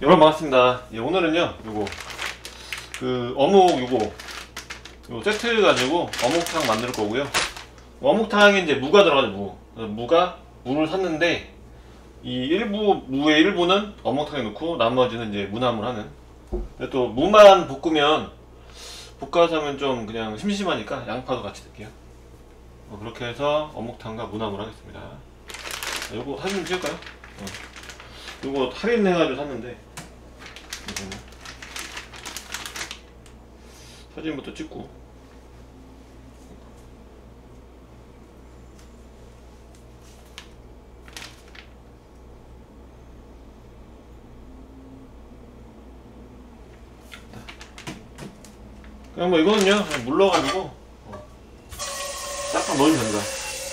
여러분 반갑습니다. 예, 오늘은요 요거 어묵 요 세트 가지고 어묵탕 만들 거고요. 어묵탕에 이제 무가 들어가죠. 무가 무를 샀는데 이 무의 일부는 어묵탕에 넣고 나머지는 이제 무나물 하는. 근데 또 무만 볶으면 볶아서 하면 좀 그냥 심심하니까 양파도 같이 넣을게요. 그렇게 해서 어묵탕과 무나물 하겠습니다. 요거 사진 좀 찍을까요? 요거 할인해가지고 샀는데 사진부터 찍고 그냥 뭐 이거는요 그냥 물 넣어가지고 딱 넣으면 된다.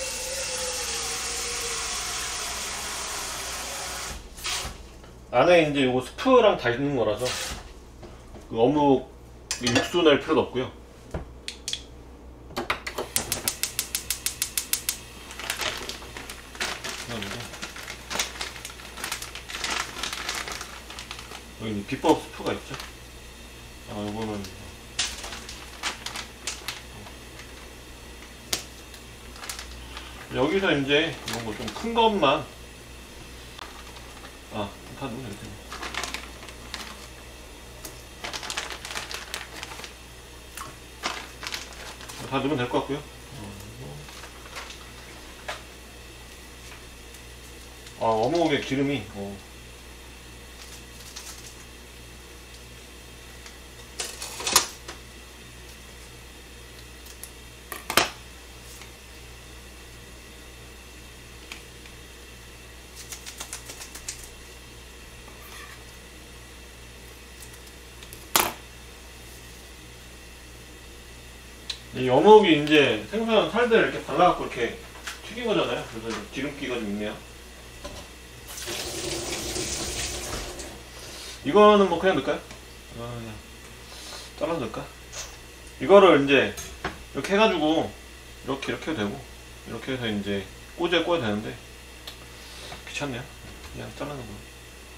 안에 이제 요거 스프랑 다 있는 거라서 그 어묵 육수 낼 필요도 없고요. 여기 비법 스프가 있죠. 요거는 여기서 이제 이런 거 좀 큰 것만 다 넣으면 되겠네. 다 넣으면 될 것 같고요. 어묵의 기름이 이 어묵이 이제 생선 살들 이렇게 발라갖고 이렇게 튀긴 거잖아요. 그래서 기름기가 좀 있네요. 이거는 뭐 그냥 넣을까요? 그냥 잘라서 넣을까? 이거를 이제 이렇게 해가지고 이렇게 해도 되고 이렇게 해서 이제 꼬지에 꼬야 되는데 귀찮네요. 그냥 잘라는 거.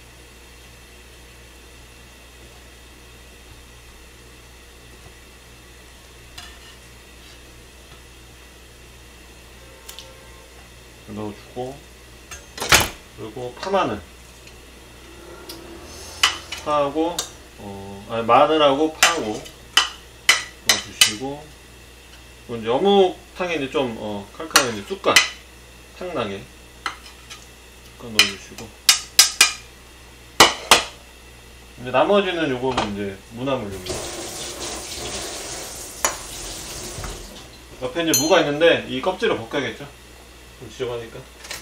넣어주고, 그리고 파마늘 파하고 마늘하고 파하고 넣어주시고, 이제 어묵탕에 이제 좀 칼칼하게 이제 쑥갓 탕나게 넣어주시고, 이제 나머지는 요거는 이제 무나물입니다. 옆에 이제 무가 있는데 이 껍질을 벗겨야겠죠. 좀 지저분하니까.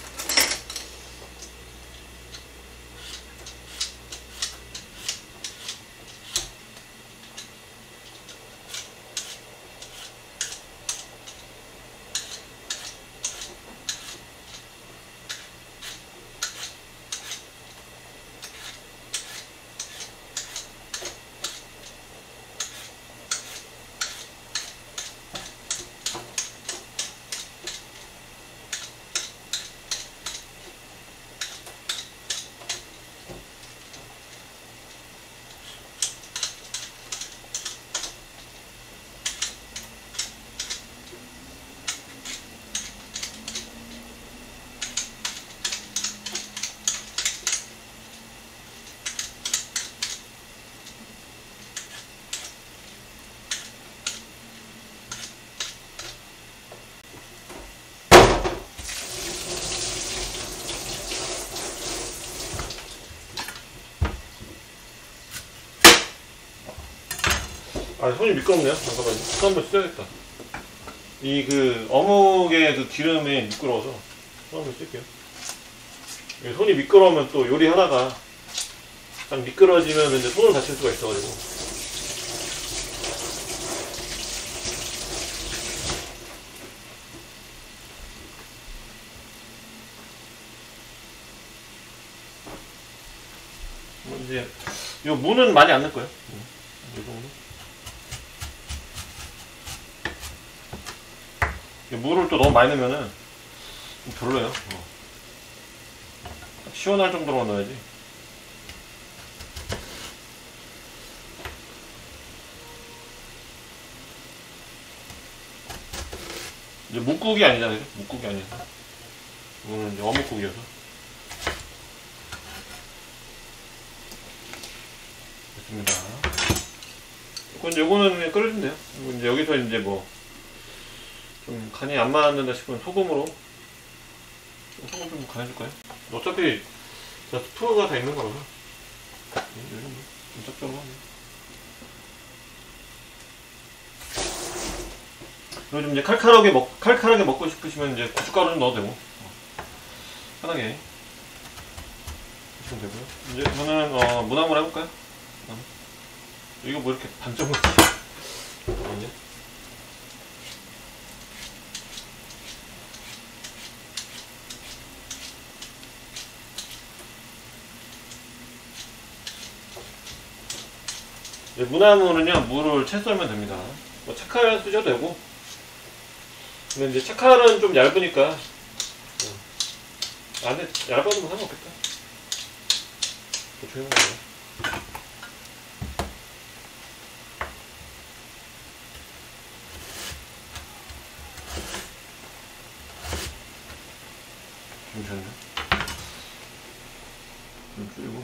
손이 미끄럽네요. 잠깐만요. 또 한번 씻어야겠다. 이 어묵의 그 기름이 미끄러워서 또 한번 쓸게요. 손이 미끄러우면 또 요리하다가 딱 미끄러지면 이제 손을 다칠 수가 있어가지고. 이제 요 무는 많이 안 넣을 거예요. 이 정도. 물을 또 너무 많이 넣으면은 좀 별로예요. 시원할 정도로만 넣어야지. 이제 묵국이 아니잖아요. 묵국이 아니어서. 이거는 이제 어묵국이어서. 됐습니다. 이제 요거는 그냥 끓여주면 돼요. 그리고 이제 여기서 이제 뭐, 좀 간이 안 맞는다 싶으면 소금으로. 소금 좀 간해줄까요? 어차피 제가 스프가 다 있는 거라서. 요즘 좀 짭짤하네. 그리고 좀 이제 칼칼하게 먹고 싶으시면 이제 고춧가루 좀 넣어도 되고. 편하게 하시면 되고요. 이제 저는, 무나물 해볼까요? 이거 뭐 이렇게 반점 같지? 잠깐만요. 무나물은요, 물을 채 썰면 됩니다. 뭐 채칼 쓰셔도 되고. 근데 이제 채칼은 좀 얇으니까. 안에 얇아도 상관없겠다. 대충 해보는 거예요. 잠시만요. 좀 줄이고.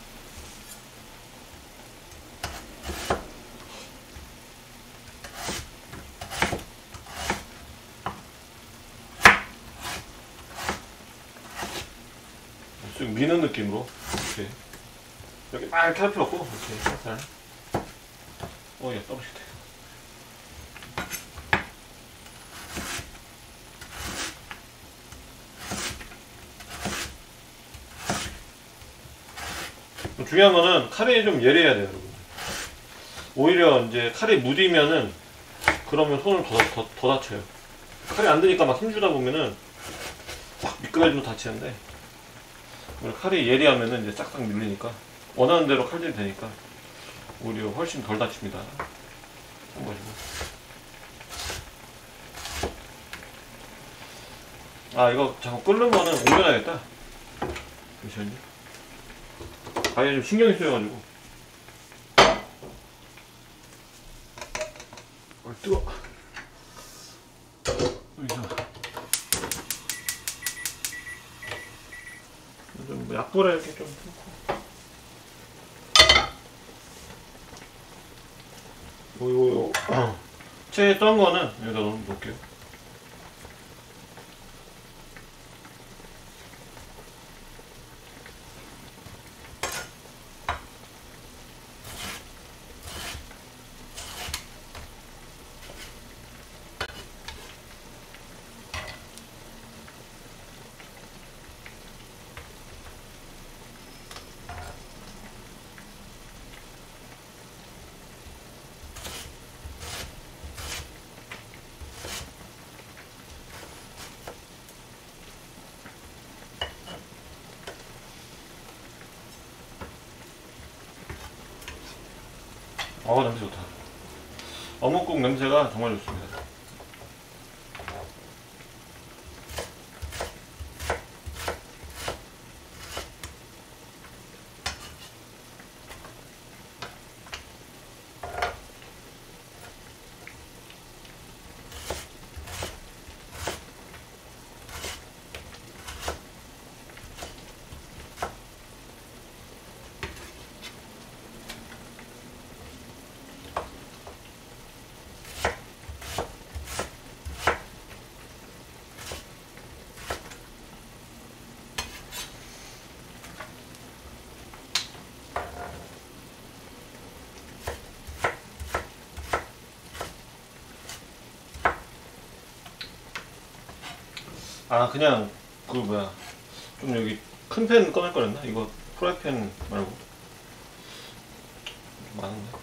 좀 미는 느낌으로 이렇게 여기 막 이렇게 할 필요 없고 이렇게 살살. 예, 떨어지네. 중요한 거는 칼이 좀 예리해야 돼요, 여러분. 오히려 이제 칼이 무디면은 그러면 손을 더 다쳐요. 칼이 안 드니까 막 힘주다 보면은 막 미끄러지면 다치는데, 칼이 예리하면은 이제 싹싹 밀리니까 원하는 대로 칼질이 되니까 오히려 훨씬 덜 다칩니다. 이거 자꾸 끓는 거는 옮겨놔야겠다. 잠시만요. 아예 좀 신경이 쓰여가지고. 뜨거. 좀 약불에 이렇게 좀 넣고. 채 썬 거는 여기다 넣을게요. 냄새 좋다. 어묵국 냄새가 정말 좋습니다. 그냥 좀 여기 큰 팬 꺼낼 거랬나? 이거 프라이팬 말고 좀 많은데?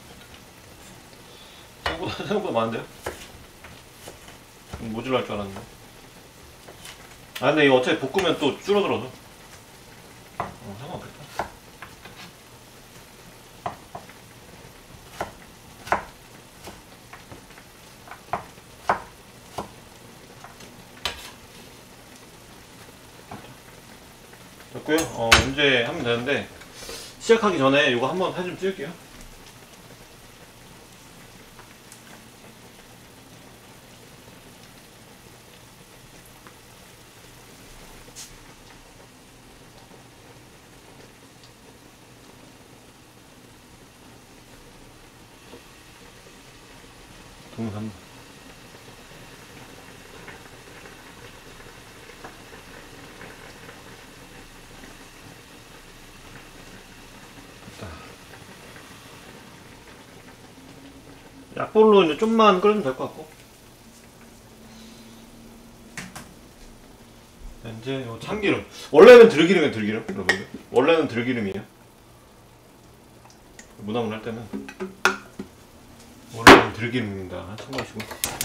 생각보다 많은데요? 모질랄 줄 알았는데. 근데 이거 어차피 볶으면 또 줄어들어서 상관없겠다. 됐고요. 이제 하면 되는데, 시작하기 전에 이거 한번 사진 좀 찍을게요. 동산. 약불로 이제 좀만 끓이면 될 것 같고. 이제 요 참기름. 원래는 들기름이에요, 들기름. 여러분들. 원래는 들기름이에요. 무나물 할 때는. 원래는 들기름입니다. 참고하시고.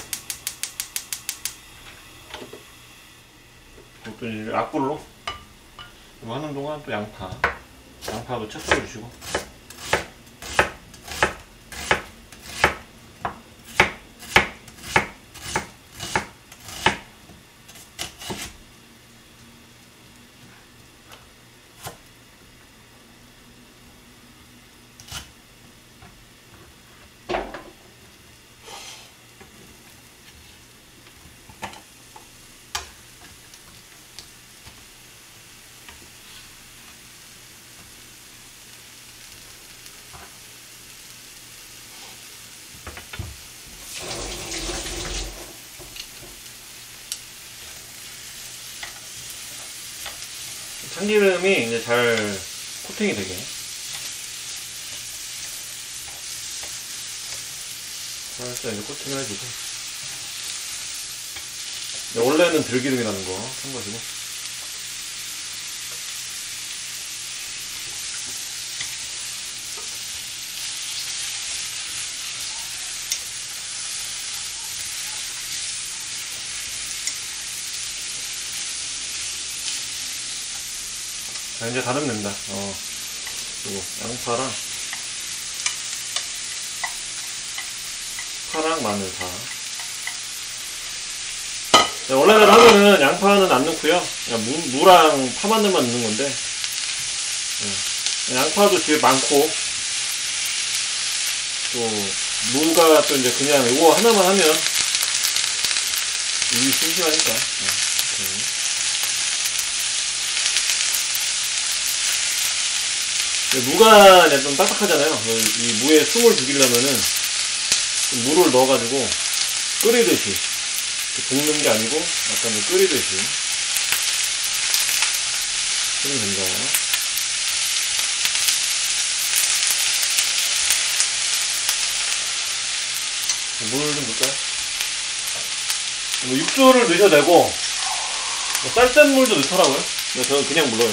또 이제 약불로. 이거 하는 동안 또 양파도 채 썰어주시고. 참기름이 이제 잘 코팅이 되게 살짝 이제 코팅을 해주고. 원래는 들기름이라는 거 참고하시고. 자, 이제 다 넣으면 됩니다. 그리고 양파랑 파랑 마늘 다. 자, 원래대로 하면은 양파는 안 넣고요. 그냥 무랑 파마늘만 넣는 건데. 양파도 집에 많고, 또 무가 또 이제 그냥 이거 하나만 하면 입이 심심하니까. 무가 이제 좀 딱딱하잖아요. 이 무에 숨을 죽이려면은 물을 넣어가지고 끓이듯이, 볶는 게 아니고 약간 끓이듯이 끓이면 됩니다. 물 좀 넣을까요? 육수를 넣으셔도 되고, 쌀뜨물 물도 넣더라고요. 저는 그냥 물러요.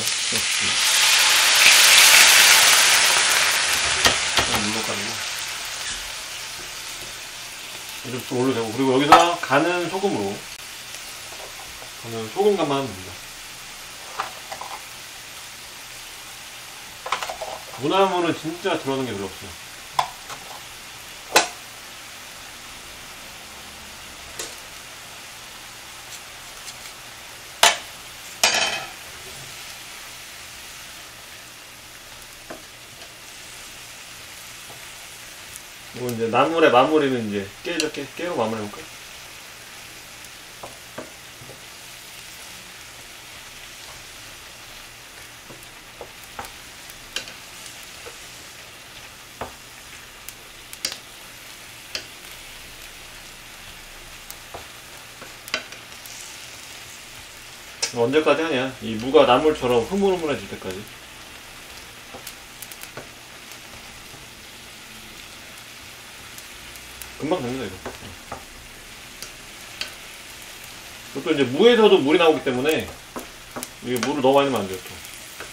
이렇게 좀 올려도 되고. 그리고 여기서 간은 소금으로, 저는 소금 간만 하면 됩니다. 무나물은 진짜 들어가는 게 별로 없어요. 이거 이제 나물의 마무리는 이제 깨로 마무리해볼까요? 언제까지 하냐? 이 무가 나물처럼 흐물흐물해질 때까지. 금방 됩니다, 이거. 그것도 이제 무에서도 물이 나오기 때문에 이게 물을 너무 많이 넣으면 안 돼요, 또.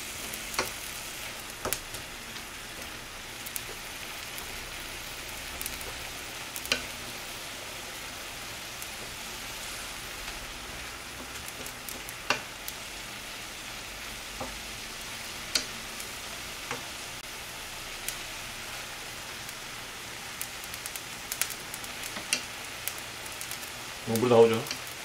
물 나오죠.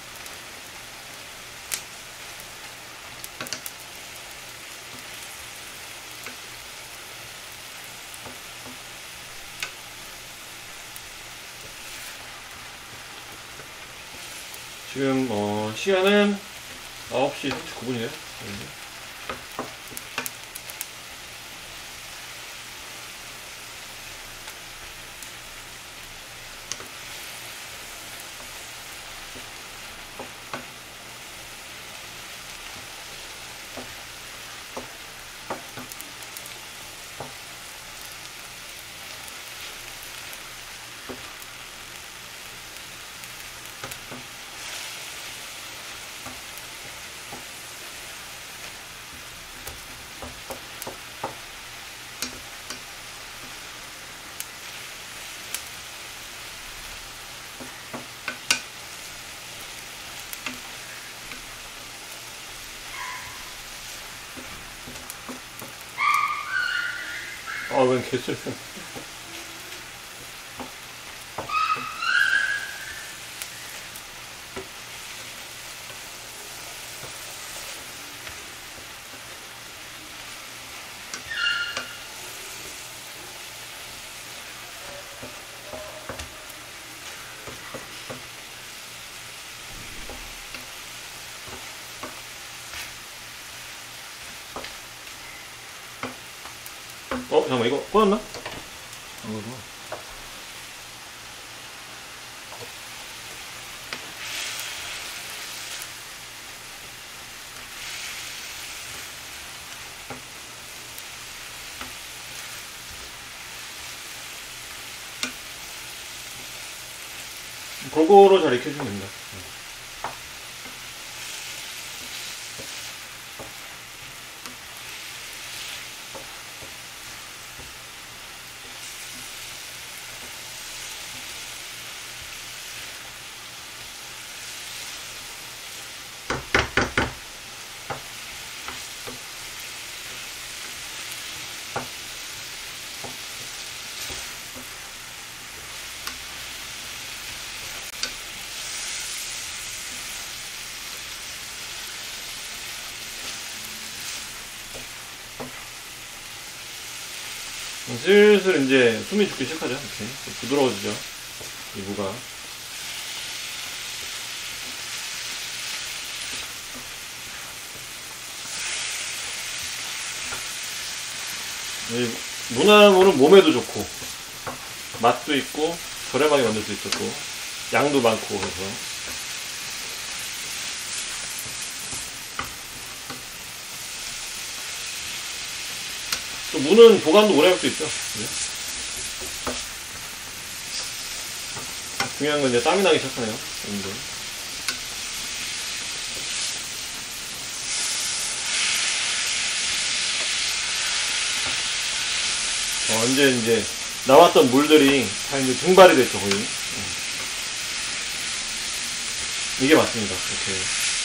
지금 시간은 9시 39분이네요. 아, 웬 개소리야. 잠깐만, 이거 꺼졌나? 골고루 잘 익혀주면 됩니다. 슬슬 이제 숨이 죽기 시작하죠. 이렇게 부드러워지죠, 이 무가. 이 무나물은 몸에도 좋고 맛도 있고 저렴하게 만들 수 있었고 양도 많고 그래서 또 무는 보관도 오래 할 수 있죠. 그죠? 중요한 건 이제 땀이 나기 시작하네요. 여러분들. 이제 나왔던 물들이 다 이제 증발이 됐죠, 거의. 이게 맞습니다. 이렇게.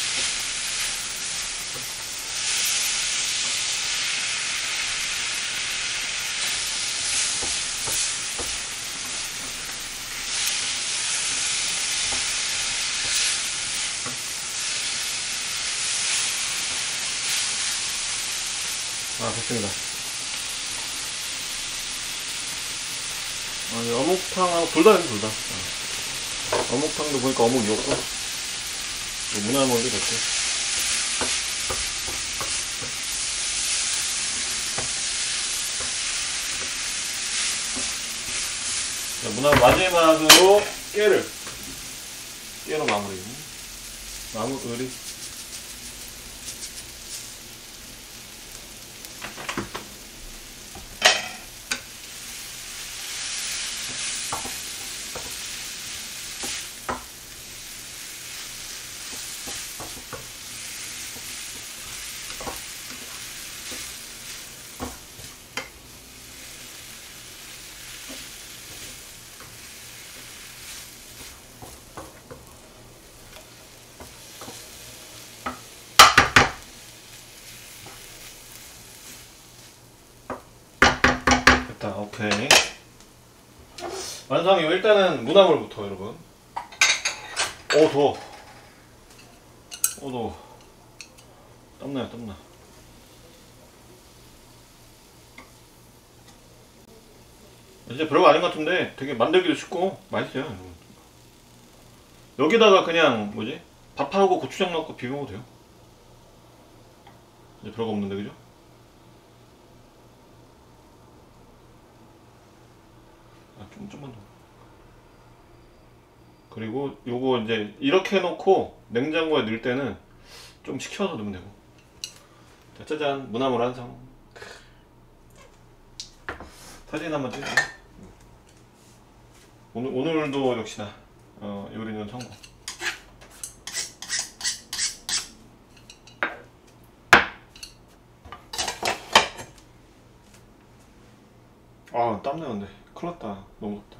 됐습니다. 어묵탕하고 둘 다. 어묵탕도 보니까 어묵이었고, 무나물도 됐고. 무나물 마지막으로 깨로 마무리. 오케이. 완성이고 일단은 무나물부터 여러분. 더워. 더워. 땀나요, 땀나. 이제 별거 아닌 것 같은데 되게 만들기도 쉽고 맛있어요. 여기다가 그냥 밥하고 고추장 넣고 비벼 먹어도 돼요. 이제 별거 없는데, 그죠? 좀만 더. 그리고 요거 이제 이렇게 해놓고 냉장고에 넣을 때는 좀 식혀서 넣으면 되고. 자, 짜잔, 무나물 완성. 사진 한번 찍자. 오늘도 역시나 요리는 성공. 땀나요. 근데 큰일 났다. 너무 덥다.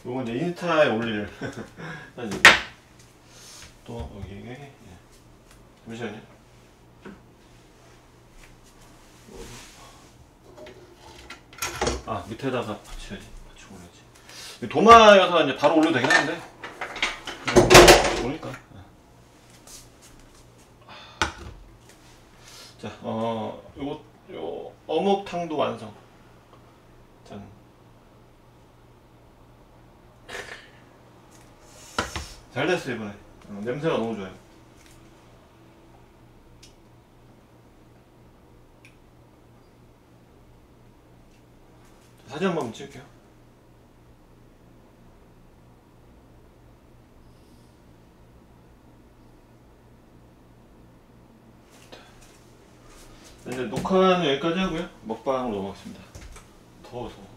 요건 이제 인스타에 올릴 사진. 또 여기 예. 잠시만요. 아 밑에다가 받쳐야지. 받치고 올려야지. 도마여서 이제 바로 올려도 되긴 하는데 올릴까? 자, 요 어묵탕도 완성. 짠. 잘 됐어 이번에. 냄새가 너무 좋아요. 사진 한번 찍을게요. 이제 녹화는 여기까지 하고요. 먹방으로 넘어가겠습니다. 더워서.